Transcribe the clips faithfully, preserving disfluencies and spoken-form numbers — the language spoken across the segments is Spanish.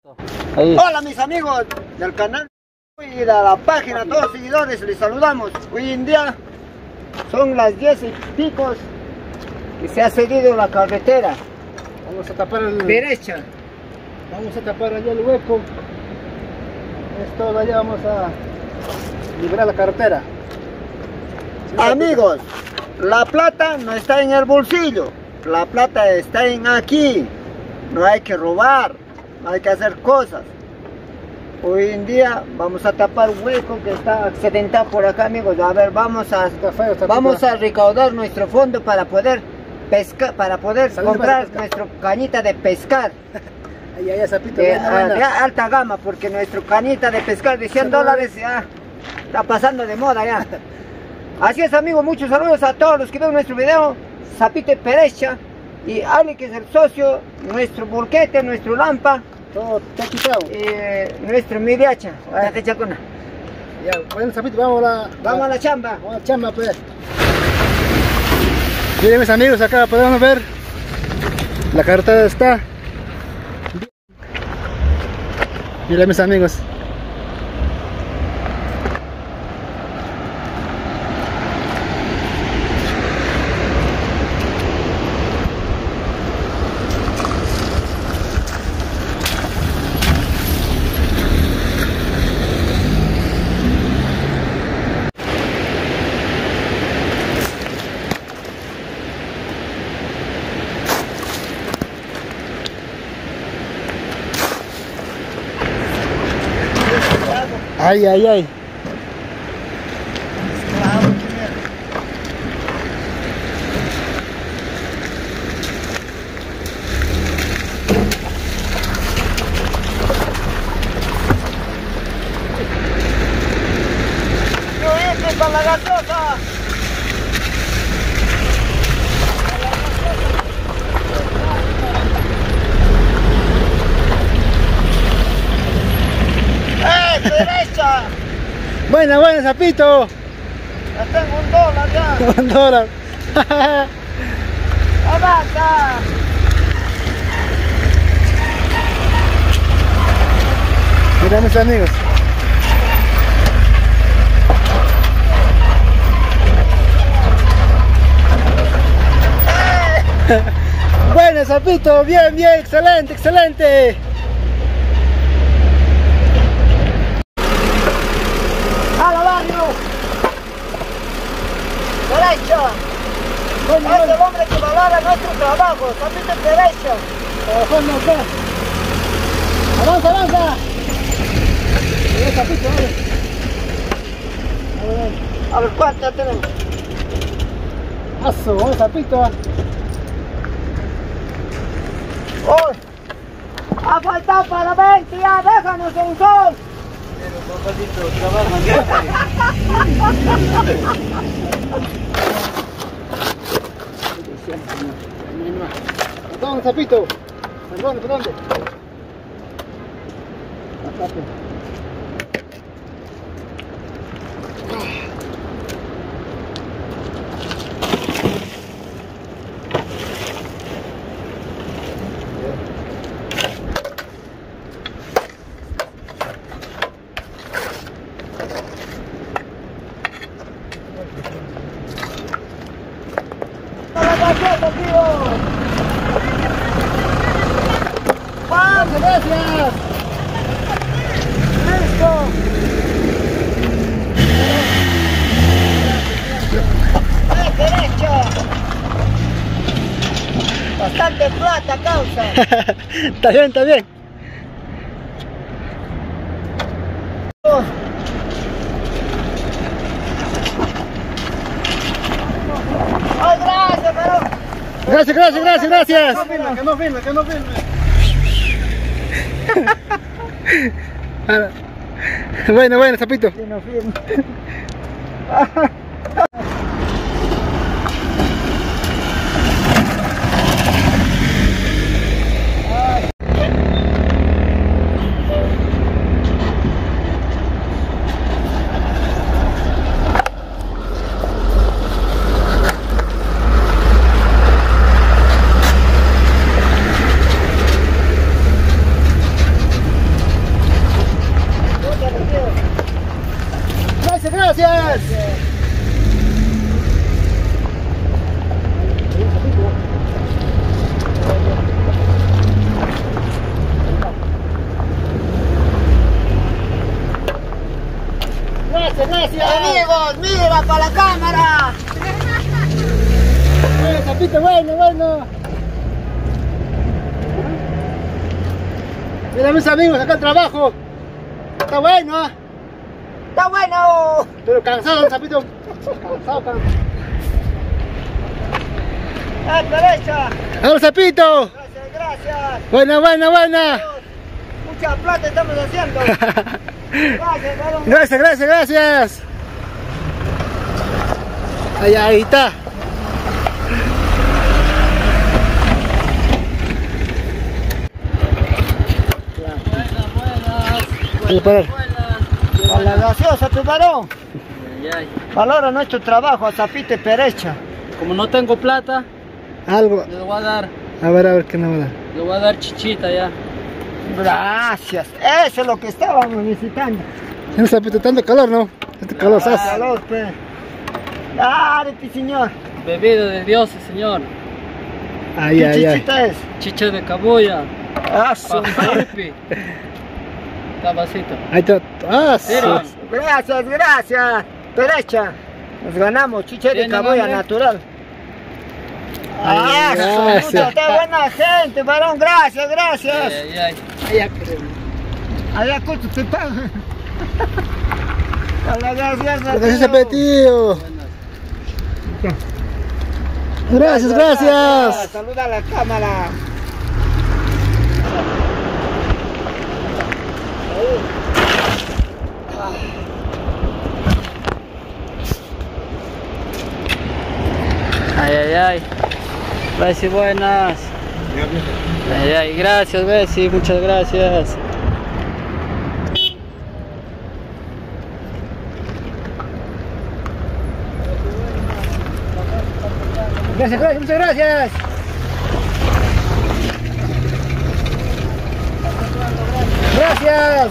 Ahí. Hola mis amigos del canal y de la página, todos los seguidores, les saludamos. Hoy en día son las diez y pico que se ha cedido la carretera. Vamos a tapar el... Derecha. Vamos a tapar allá el hueco. Es todo allá, vamos a liberar la carretera. Sí, amigos, la plata no está en el bolsillo, la plata está en aquí. No hay que robar, no hay que hacer cosas. Hoy en día vamos a tapar un hueco que está accidentado por acá, amigos. A ver, vamos a está feo, está vamos feo. a recaudar nuestro fondo para poder pescar, para poder Salimos comprar para nuestra cañita de pescar Ahí, ahí, Zapito, de, buena, buena. de alta gama, porque nuestra cañita de pescar de cien dólares ya está pasando de moda ya. Así es, amigos, muchos saludos a todos los que ven nuestro video. Zapito y Perecha y Ali, que es el socio, nuestro burquete, nuestro lampa, Todo está quitado. y nuestro miriacha. Ya, bueno, Zapito, vamos a la... Vamos a la chamba. Vamos a la chamba, pues. Miren, mis amigos, acá podemos ver la carretera está. Miren, mis amigos. Ay, ay, ay. Yo hice con la gaseosa. ¡Eh, derecha! Buena, buena, Zapito. Ya tengo un dólar ya. Un dólar. ¡Avanza! Mira, mis amigos. Buena, Zapito. Bien, bien, excelente, excelente. ¡A la barrio! ¡Derecha! Bueno, Es bueno. el hombre que valora nuestro trabajo. Zapito y derecha. Trabajando acá. Avanza, avanza. Mira, Zapito, dale. A ver, A ver, ¿cuánto tenemos? aso, vamos, Zapito. ¡Uy! ¡Ha faltado para veinte ya! ¡Déjanos en sol! Perdón, Zapito. Perdón, perdón. Acá, pues. ¡A la gaseosa, tío! ¡Vamos! Gracias. ¡Listo! ¡Eh, derecha! Bastante plata, causa. Está bien, está bien. ¡Ay, gracias, pero! Gracias, gracias, gracias, gracias. Que no filme, que no filme. Ah, Bueno, bueno, Zapito. Que no filme. gracias. Amigos, mira para la cámara. Eh, Zapito, bueno, bueno. Mira mis amigos, acá el trabajo. Está bueno, ¿eh? Está bueno. Pero cansado, Zapito. Cansado, cansado. A la derecha. ¡Vamos, Zapito! Gracias, gracias. Buena, buena, buena. Mucha plata estamos haciendo. Gracias, varón. Gracias, gracias, gracias. Ahí, ahí está. Buenas, buenas. A la gaseosa, tu varón. Ay, ay. Valora nuestro trabajo a Zapito y Perecha. Como no tengo plata, Algo. le voy a dar, A ver, a ver, ¿qué nos va a dar? le voy a dar chichita ya. Gracias. Eso es lo que estábamos necesitando. No, Zapito, tanto calor, ¿no? Este calor se hace. Calor, pe. Dale, pi, señor. Bebido de Dios, señor. Ay, ¿Qué ay, ay. chichita es? Chicha de cabuya, Ah, su pajupi, tabacito. Ahí está. Ah, sí. Mira. Gracias, gracias. Perecha. Nos ganamos chicha de ¿Tienen caboya hambre? natural. Ay, Ah, su gracias. puta, está buena gente, varón. Gracias, gracias. Ay, ay, ay. Ay, ya, creo. Allá cuánto te pagan. A la gracias, Gracias, Zapito. Gracias, gracias. Saluda a la cámara. Ay, ay, ay. Bessie, buenas. Ay, ay, gracias, Bessie, muchas gracias. Gracias, gracias, muchas gracias. Gracias.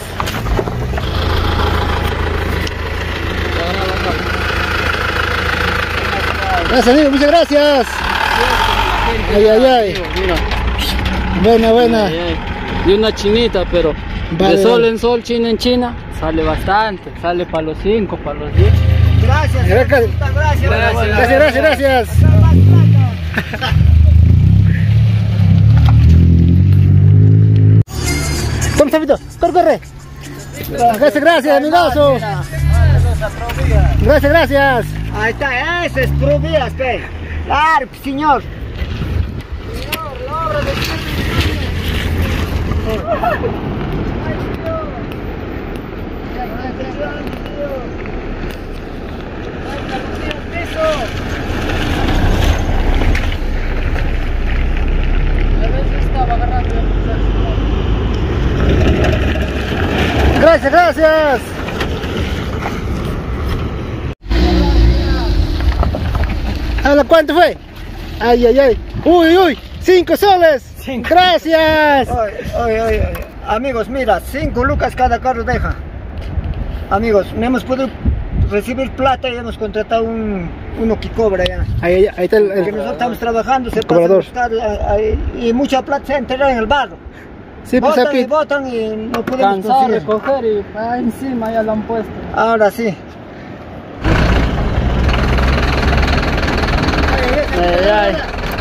Gracias, amigo, muchas gracias. Ay, ay, ay. Mira. Buena, buena. Ay, ay. Y una chinita, pero Vale, de sol vale. en sol, china en china, sale bastante. Sale para los cinco, para los diez. Gracias. Gracias. Muchas gracias. Gracias. Gracias, gracias, gracias. Hasta más plata. Vamos, Zapito, corre, corre. Gracias, gracias, amigazo. Gracias, gracias. Ahí está, ese es Provías, pe. Claro, señor. Gracias, gracias. ¿A cuánto fue? Ay, ay, ay. Uy, uy. Cinco soles. Gracias. Oye, oye, oye, amigos, mira, cinco lucas cada carro deja. Amigos, no hemos podido recibir plata y hemos contratado un, uno que cobra ya. Ahí, ahí, ahí está el, Que el- nosotros estamos trabajando, se pasa a cobrador. buscar ahí, y mucha plata se ha enterrado en el barro. Sí, pues, Botan y Zapito. botan y no podemos Cansado de conseguir. coger y ah, encima ya lo han puesto. Ahora sí. Ay, ay.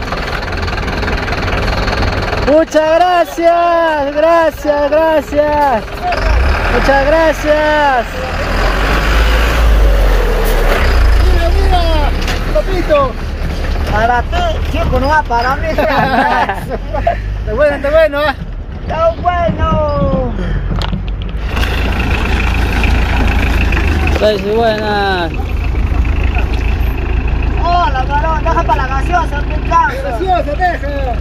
Muchas gracias, gracias, gracias. Muchas gracias. Mira, mira. Zapito. Para ti, chico, no va para mí. Está bueno, está bueno, ¿eh? ¡Está bueno! Bessie, buenas. Hola, varón, deja para la gaseosa, me canso. Gracioso, deja.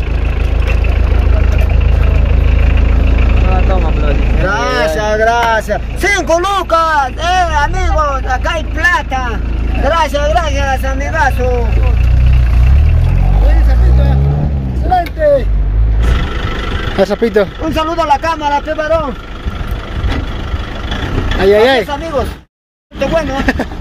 No, toma, Flori. Gracias, gracias. ¡Cinco lucas! ¡Eh, amigos! Acá hay plata. Gracias, gracias, amigazo. Oye, Zapito. Excelente. Ah, Zapito. Un saludo a la cámara, pe varón. Ay, ay, ay. Adiós, amigos. ¡Qué bueno!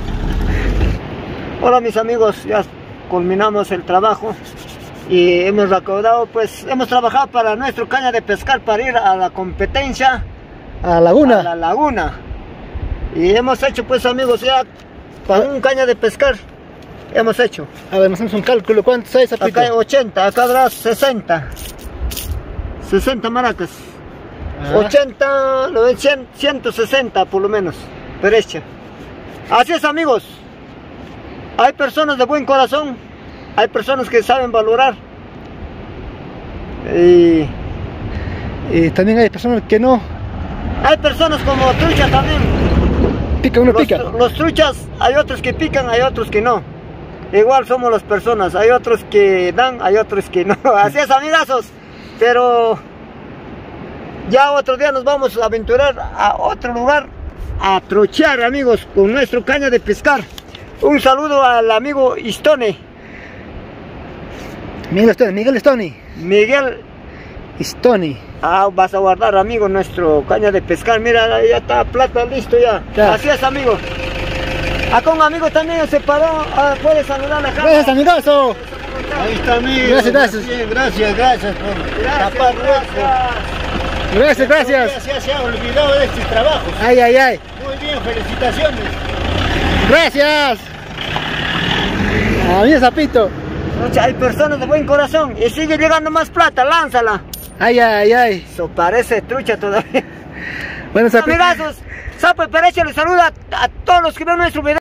Hola, mis amigos. Ya culminamos el trabajo. Y hemos recaudado, pues, hemos trabajado para nuestro caña de pescar para ir a la competencia. A Laguna. A la laguna. Y hemos hecho pues amigos ya para un caña de pescar. Hemos hecho. A ver, hacemos un cálculo. ¿Cuántos hay, Sapito? Acá hay ochenta, acá habrá sesenta. sesenta maracas. Ah. ochenta, cien, ciento sesenta por lo menos. Derecha. Así es amigos. Hay personas de buen corazón. Hay personas que saben valorar. Y, Y también hay personas que no. hay personas como trucha también. Pica, uno Los, pica. los truchas, hay otros que pican, hay otros que no. Igual somos las personas, hay otros que dan, hay otros que no. Así es amigazos. Pero ya otro día nos vamos a aventurar a otro lugar a truchear amigos con nuestro caña de pescar. Un saludo al amigo Istone. Miguel Stony, Miguel Stony. Miguel. Stony. Ah, vas a guardar amigo nuestro caña de pescar. Mira, ya está plata listo ya. Ya. Así es amigo. Acá un amigo también se paró. Ah, puede saludar a la cámara. Gracias, amigazo. Ahí está, amigo. Gracias, gracias. Bien, gracias, gracias por Gracias, tapar hueco. gracias. Gracias, gracias. Ya se ha olvidado de estos trabajos. Ay, ay, ay. Muy bien, felicitaciones. Gracias. A mí, Sapito. Mucha- Hay personas de buen corazón y sigue llegando más plata, lánzala. Ay, ay, ay. Eso parece trucha todavía. Bueno, Sapito. Amigazos, Sapo y Perecho les saluda a todos los que ven nuestro video.